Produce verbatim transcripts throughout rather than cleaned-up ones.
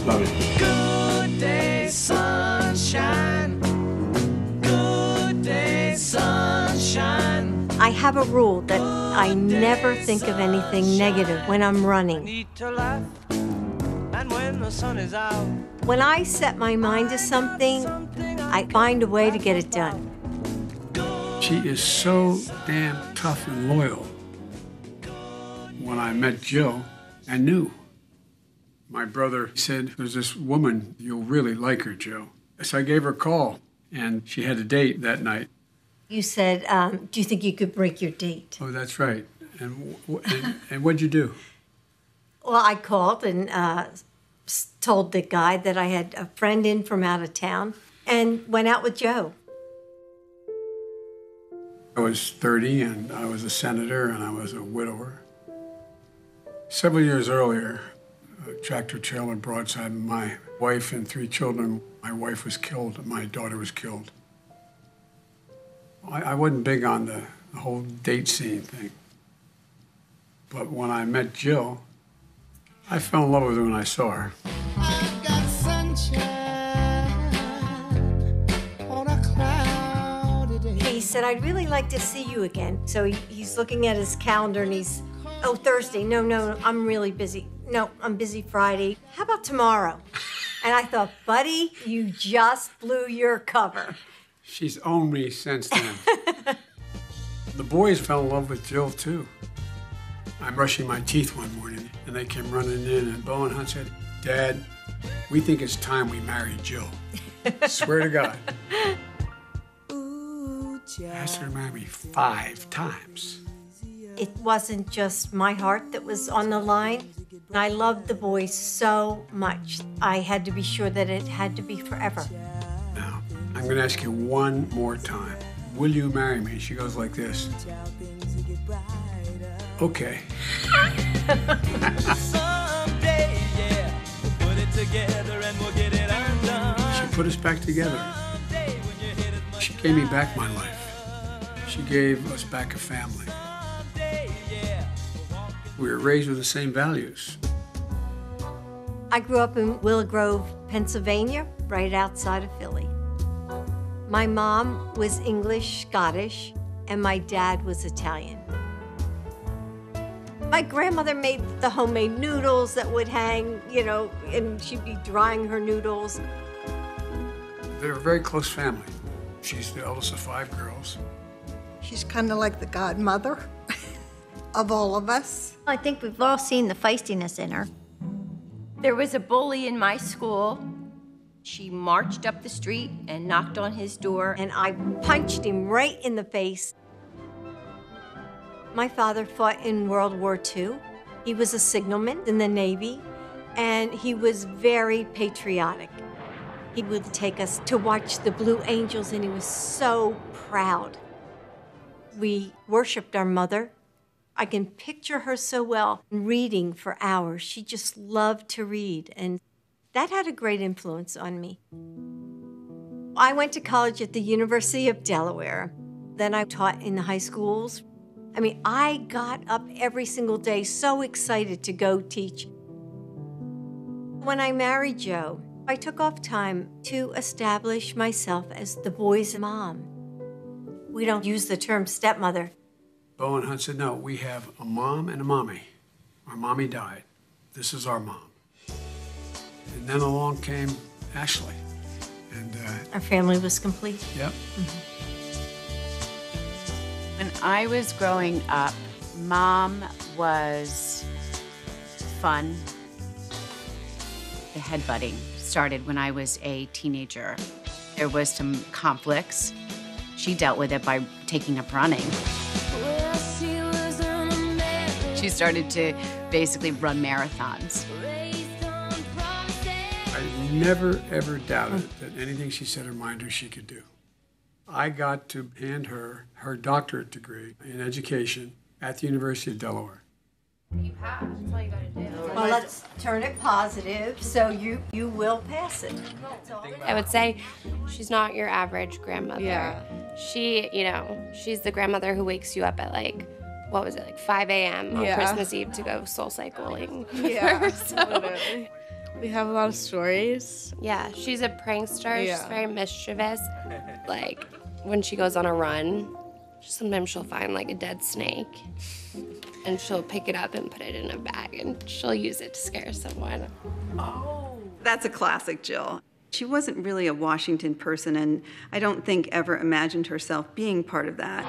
Love it. Good day, sunshine. Good day, sunshine. I have a rule that I never think of anything negative when I'm running. Need to laugh. And when the sun is out. When I set my mind to something, I find a way to get it done. She is so damn tough and loyal. When I met Jill, I knew. My brother said, there's this woman, you'll really like her, Jill. So I gave her a call, and she had a date that night. You said, um, do you think you could break your date? Oh, that's right. And, and, and what'd you do? Well, I called and uh, told the guy that I had a friend in from out of town and went out with Joe. I was thirty, and I was a senator, and I was a widower. Several years earlier, a tractor trailer broadside my wife and three children. My wife was killed, and my daughter was killed. I, I wasn't big on the, the whole date scene thing. But when I met Jill, I fell in love with her when I saw her. I've got sunshine on a cloudy day. He said, I'd really like to see you again. So he, he's looking at his calendar and he's, oh, Thursday. No, no, I'm really busy. No, I'm busy Friday. How about tomorrow? And I thought, buddy, you just blew your cover. She's owned me since then. The boys fell in love with Jill, too. I'm brushing my teeth one morning, and they came running in, and Bo and Hunt said, Dad, we think it's time we marry Jill. Swear to God. I asked her to marry me five times. It wasn't just my heart that was on the line. I loved the boys so much. I had to be sure that it had to be forever. Now, I'm going to ask you one more time. Will you marry me? She goes like this. Okay. Someday, yeah, we'll put it together and we'll get it undone. She put us back together. She gave me back my life. She gave us back a family. We were raised with the same values. I grew up in Willow Grove, Pennsylvania, right outside of Philly. My mom was English, Scottish, and my dad was Italian. My grandmother made the homemade noodles that would hang, you know, and she'd be drying her noodles. They're a very close family. She's the eldest of five girls. She's kind of like the godmother of all of us. I think we've all seen the feistiness in her. There was a bully in my school. She marched up the street and knocked on his door. And I punched him right in the face. My father fought in World War Two. He was a signalman in the Navy, and he was very patriotic. He would take us to watch the Blue Angels, and he was so proud. We worshiped our mother. I can picture her so well, reading for hours. She just loved to read, and that had a great influence on me. I went to college at the University of Delaware. Then I taught in the high schools. I mean, I got up every single day so excited to go teach. When I married Joe, I took off time to establish myself as the boys' mom. We don't use the term stepmother. Bo and Hunt said, no, we have a mom and a mommy. Our mommy died. This is our mom. And then along came Ashley. And uh, our family was complete. Yep. Mm-hmm. When I was growing up, Mom was fun. The headbutting started when I was a teenager. There was some conflicts. She dealt with it by taking up running. She started to basically run marathons. I never, ever doubted that anything she set her mind to, she could do. I got to hand her her doctorate degree in education at the University of Delaware. You pass. That's all you gotta do. Well, let's turn it positive, so you, you will pass it. I would say she's not your average grandmother. Yeah. She, you know, she's the grandmother who wakes you up at like, what was it, like five a m on Yeah. Christmas Eve to go soul cycling. Yeah, so. literally. We have a lot of stories. Yeah, she's a prankster. Yeah. She's very mischievous. Like, when she goes on a run, sometimes she'll find, like, a dead snake, and she'll pick it up and put it in a bag, and she'll use it to scare someone. Oh. That's a classic Jill. She wasn't really a Washington person, and I don't think ever imagined herself being part of that.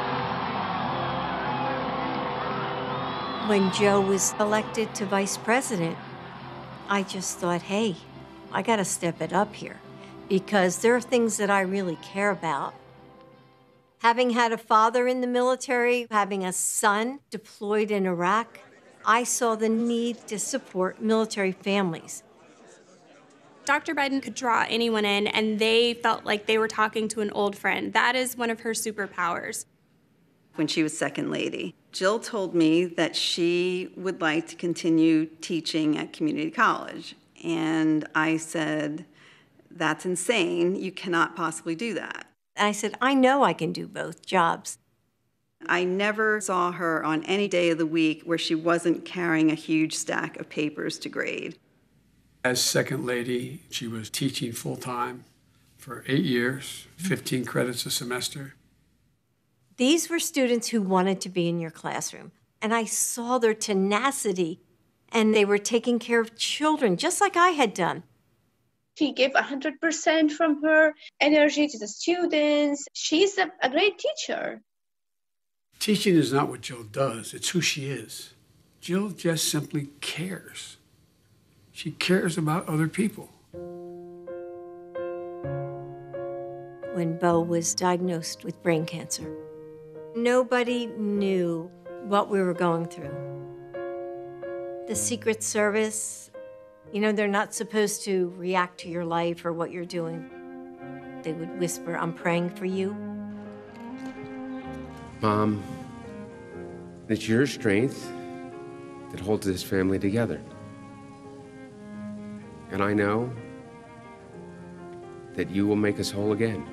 When Joe was elected to vice president, I just thought, hey, I got to step it up here because there are things that I really care about. Having had a father in the military, having a son deployed in Iraq, I saw the need to support military families. Doctor Biden could draw anyone in, and they felt like they were talking to an old friend. That is one of her superpowers. When she was second lady, Jill told me that she would like to continue teaching at community college. And I said, that's insane. You cannot possibly do that. I said, I know I can do both jobs. I never saw her on any day of the week where she wasn't carrying a huge stack of papers to grade. As second lady, she was teaching full-time for eight years, fifteen credits a semester. These were students who wanted to be in your classroom, and I saw their tenacity, and they were taking care of children, just like I had done. She gave one hundred percent from her energy to the students. She's a, a great teacher. Teaching is not what Jill does, it's who she is. Jill just simply cares. She cares about other people. When Beau was diagnosed with brain cancer, nobody knew what we were going through. The Secret Service, you know, they're not supposed to react to your life or what you're doing. They would whisper, I'm praying for you. Mom, it's your strength that holds this family together. And I know that you will make us whole again.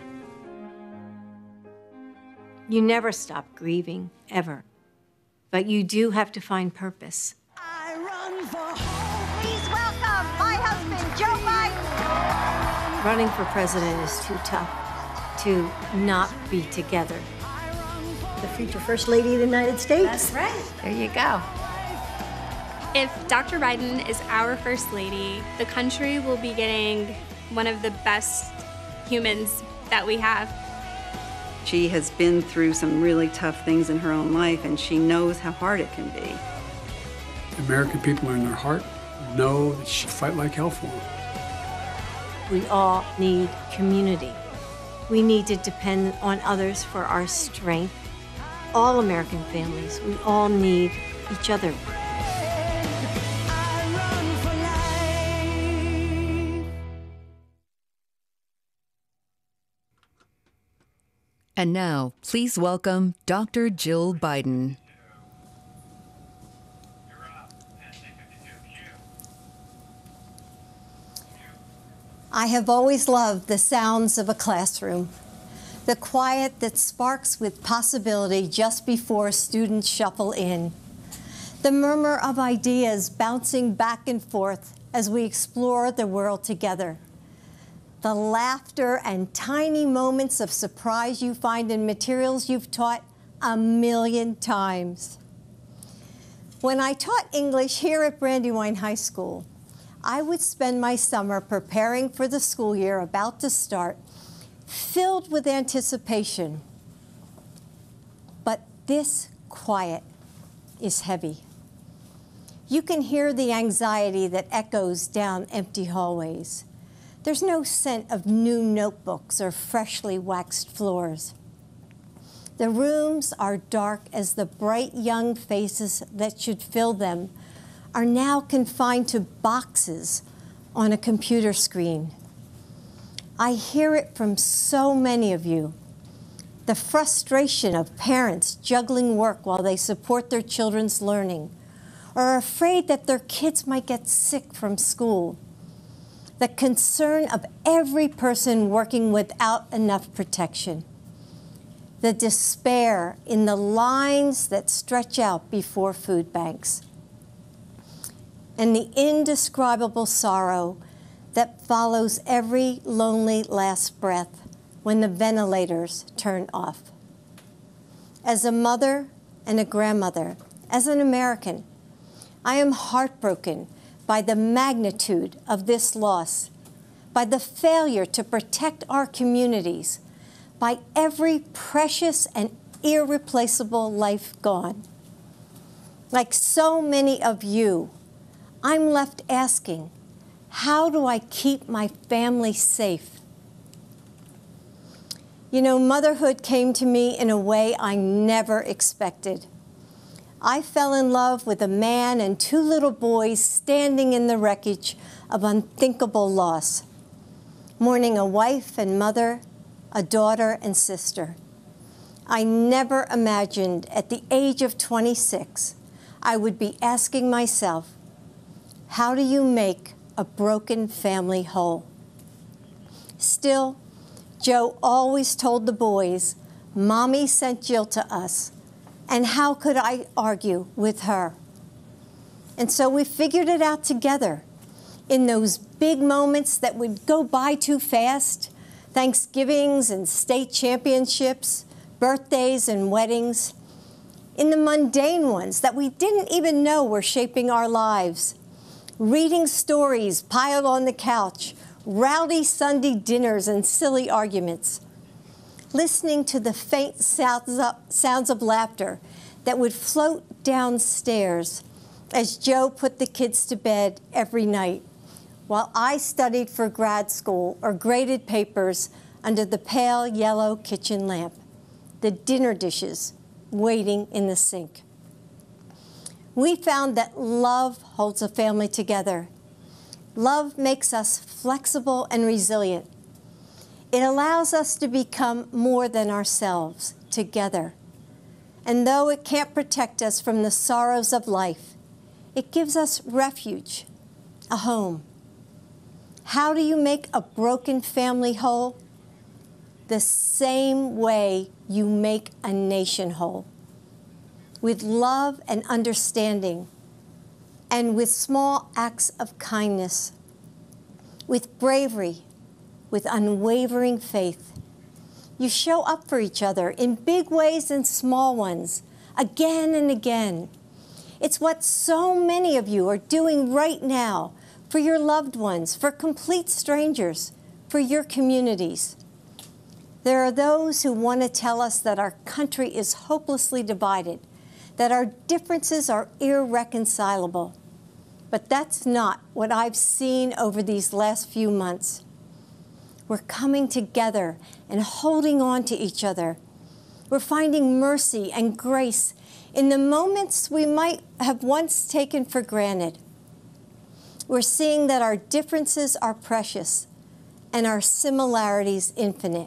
You never stop grieving, ever. But you do have to find purpose. I run for home. Please welcome my husband, Joe Biden. Running for president is too tough to not be together. The future First Lady of the United States. That's right. There you go. If Doctor Biden is our First Lady, the country will be getting one of the best humans that we have. She has been through some really tough things in her own life, and she knows how hard it can be. The American people in their heart know that she fight like hell for them. We all need community. We need to depend on others for our strength. All American families, we all need each other. And now, please welcome Doctor Jill Biden. I have always loved the sounds of a classroom, the quiet that sparks with possibility just before students shuffle in, the murmur of ideas bouncing back and forth as we explore the world together, the laughter and tiny moments of surprise you find in materials you've taught a million times. When I taught English here at Brandywine High School, I would spend my summer preparing for the school year about to start, filled with anticipation. But this quiet is heavy. You can hear the anxiety that echoes down empty hallways. There's no scent of new notebooks or freshly waxed floors. The rooms are dark as the bright young faces that should fill them are now confined to boxes on a computer screen. I hear it from so many of you. The frustration of parents juggling work while they support their children's learning, or are afraid that their kids might get sick from school. The concern of every person working without enough protection. The despair in the lines that stretch out before food banks. and the indescribable sorrow that follows every lonely last breath when the ventilators turn off. As a mother and a grandmother, as an American, I am heartbroken by the magnitude of this loss, by the failure to protect our communities, by every precious and irreplaceable life gone. Like so many of you, I'm left asking, how do I keep my family safe? You know, motherhood came to me in a way I never expected. I fell in love with a man and two little boys standing in the wreckage of unthinkable loss, mourning a wife and mother, a daughter and sister. I never imagined at the age of twenty-six I would be asking myself, how do you make a broken family whole? Still, Joe always told the boys, Mommy sent Jill to us, and how could I argue with her? And so we figured it out together in those big moments that would go by too fast, Thanksgivings and state championships, birthdays and weddings, in the mundane ones that we didn't even know were shaping our lives, reading stories piled on the couch, rowdy Sunday dinners and silly arguments, listening to the faint sounds of, sounds of laughter that would float downstairs as Joe put the kids to bed every night, while I studied for grad school or graded papers under the pale yellow kitchen lamp, the dinner dishes waiting in the sink. We found that love holds a family together. Love makes us flexible and resilient. It allows us to become more than ourselves together. And though it can't protect us from the sorrows of life, it gives us refuge, a home. How do you make a broken family whole? The same way you make a nation whole. With love and understanding, and with small acts of kindness, with bravery, with unwavering faith. You show up for each other in big ways and small ones, again and again. It's what so many of you are doing right now for your loved ones, for complete strangers, for your communities. There are those who want to tell us that our country is hopelessly divided, that our differences are irreconcilable. But that's not what I've seen over these last few months. We're coming together and holding on to each other. We're finding mercy and grace in the moments we might have once taken for granted. We're seeing that our differences are precious and our similarities infinite.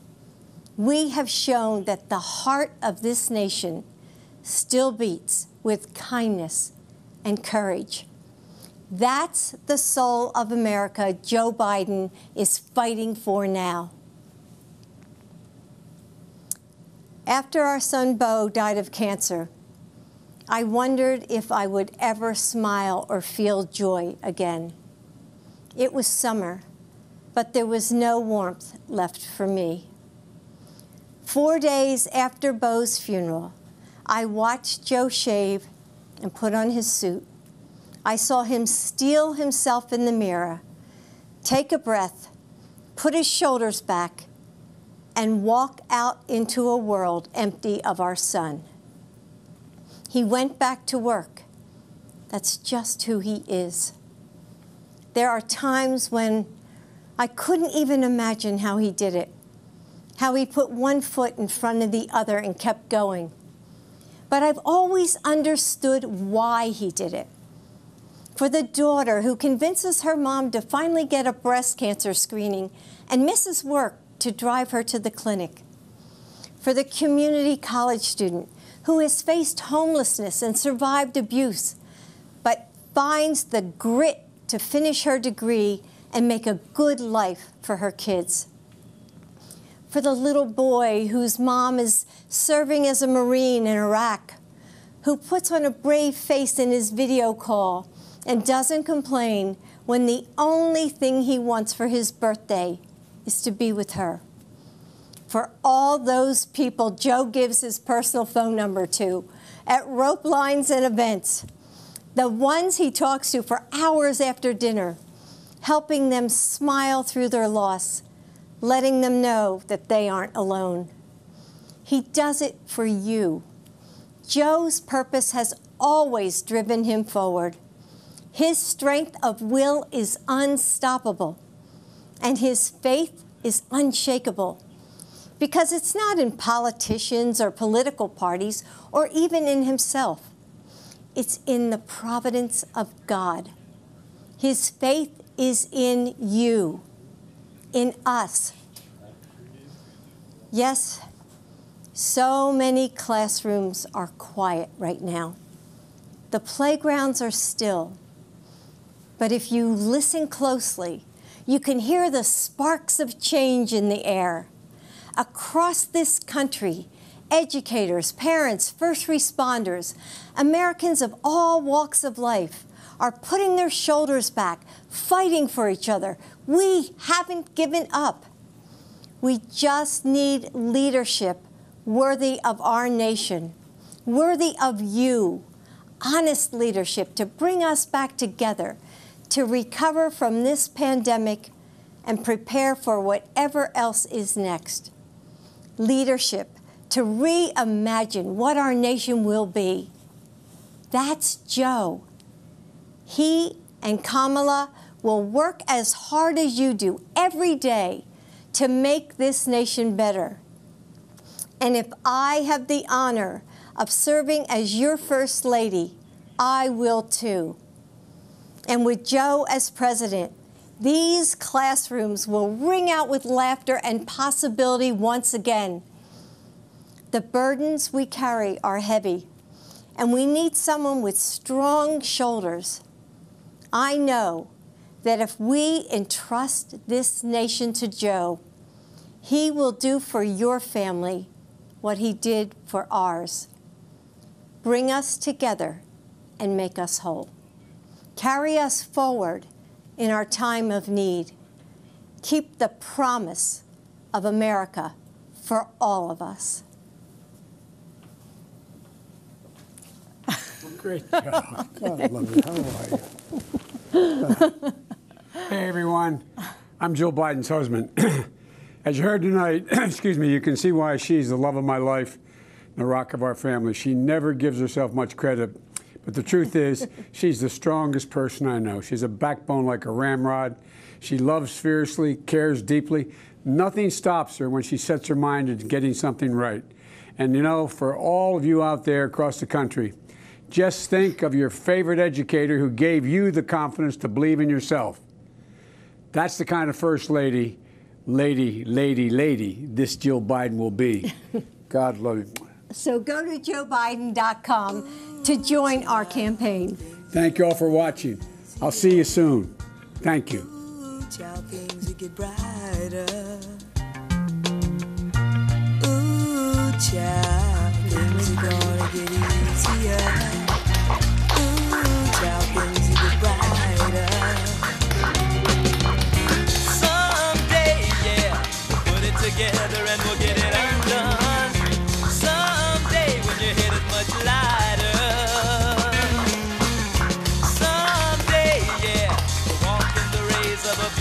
We have shown that the heart of this nation still beats with kindness and courage. That's the soul of America Joe Biden is fighting for now. After our son Beau died of cancer, I wondered if I would ever smile or feel joy again. It was summer, but there was no warmth left for me. Four days after Beau's funeral, I watched Joe shave and put on his suit. I saw him steel himself in the mirror, take a breath, put his shoulders back, and walk out into a world empty of our son. He went back to work. That's just who he is. There are times when I couldn't even imagine how he did it, how he put one foot in front of the other and kept going. But I've always understood why he did it. For the daughter who convinces her mom to finally get a breast cancer screening and misses work to drive her to the clinic. For the community college student who has faced homelessness and survived abuse, but finds the grit to finish her degree and make a good life for her kids. For the little boy whose mom is serving as a Marine in Iraq, who puts on a brave face in his video call and doesn't complain when the only thing he wants for his birthday is to be with her. For all those people Joe gives his personal phone number to at rope lines and events, the ones he talks to for hours after dinner, helping them smile through their loss, letting them know that they aren't alone. He does it for you. Joe's purpose has always driven him forward. His strength of will is unstoppable, and his faith is unshakable, because it's not in politicians or political parties or even in himself. It's in the providence of God. His faith is in you, in us. Yes, so many classrooms are quiet right now. The playgrounds are still. But if you listen closely, you can hear the sparks of change in the air. Across this country, educators, parents, first responders, Americans of all walks of life are putting their shoulders back, fighting for each other. We haven't given up. We just need leadership worthy of our nation, worthy of you, honest leadership to bring us back together, to recover from this pandemic and prepare for whatever else is next. Leadership to reimagine what our nation will be. That's Joe. He and Kamala will work as hard as you do every day to make this nation better. And if I have the honor of serving as your First Lady, I will too. And with Joe as president, these classrooms will ring out with laughter and possibility once again. The burdens we carry are heavy, and we need someone with strong shoulders. I know that if we entrust this nation to Joe, he will do for your family what he did for ours. Bring us together and make us whole. Carry us forward in our time of need. Keep the promise of America for all of us. Great job. God, I love it. How are you? Hey, everyone. I'm Jill Biden's husband. As you heard tonight, excuse me, you can see why she's the love of my life, the rock of our family. She never gives herself much credit, but the truth is, she's the strongest person I know. She's a backbone like a ramrod. She loves fiercely, cares deeply. Nothing stops her when she sets her mind to getting something right. And you know, for all of you out there across the country, just think of your favorite educator who gave you the confidence to believe in yourself. That's the kind of First Lady, lady, lady, lady this Jill Biden will be. God love you. So go to joe biden dot com to join our campaign. Thank you all for watching. I'll see you soon. Thank you. Ooh, child, things will get brighter. Ooh, child, things are gonna get easier.